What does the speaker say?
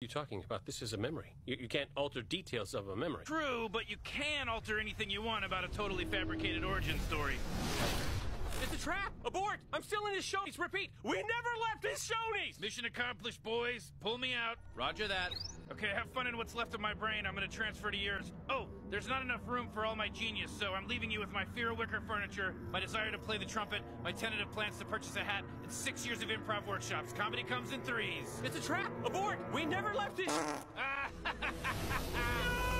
you talking about? This is a memory. You can't alter details of a memory. True, but you can alter anything you want about a totally fabricated origin story. It's a trap! Abort! I'm still in his Shoney's. Repeat, we never left his Shoney's! Mission accomplished, boys. Pull me out. Roger that. Okay, have fun in what's left of my brain. I'm gonna transfer to yours. Oh, there's not enough room for all my genius, so I'm leaving you with my fear of wicker furniture, my desire to play the trumpet, my tentative plans to purchase a hat, and 6 years of improv workshops. Comedy comes in threes. It's a trap! Abort! We never left his... No!